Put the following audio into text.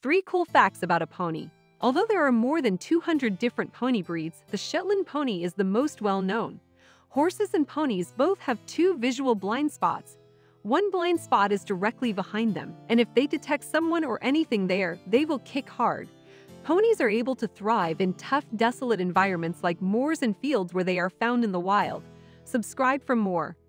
3 cool facts about a pony. Although there are more than 200 different pony breeds, the Shetland Pony is the most well-known. Horses and ponies both have 2 visual blind spots. One blind spot is directly behind them, and if they detect someone or anything there, they will kick hard. Ponies are able to thrive in tough, desolate environments like moors and fields where they are found in the wild. Subscribe for more.